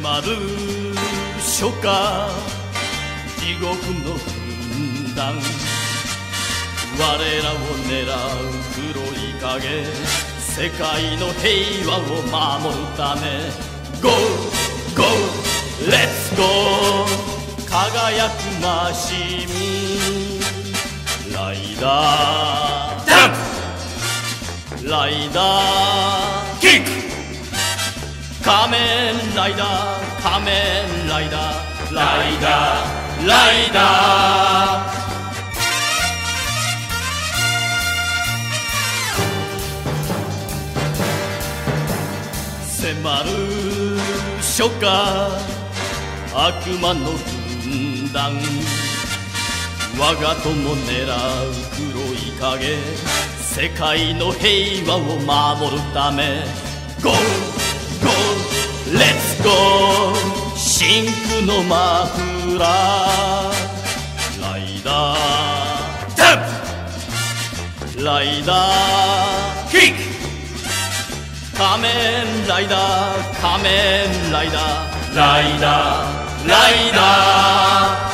迫る初夏地獄の軍団我らを狙う黒い影世界の平和を守るため Go! Go! Let's go! 輝くマシンライダージャンプライダーキック仮面ライダー仮面ライダーライダーライダー迫る初夏悪魔の軍団我が友狙う黒い影世界の平和を守るため Go! Go! Let's go! 真空のマフラーライダージャンプライダーキック仮面ライダー仮面ライダーライダーライダー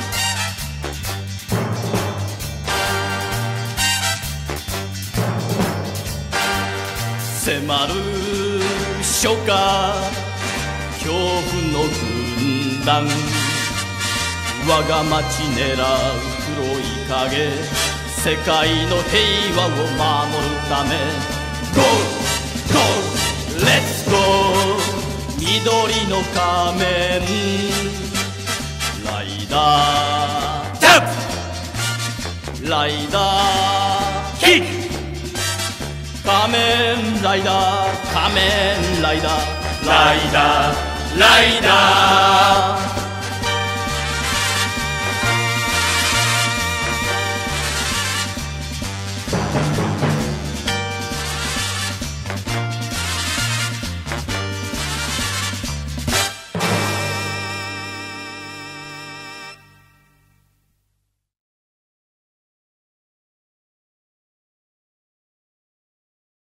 迫る初夏恐怖の軍団我が町狙う黒い影世界の平和を守るため Go! Go! Let's go! 緑の仮面ライダージャンプライダーキック仮面ライダー仮面ライダーライダーライダー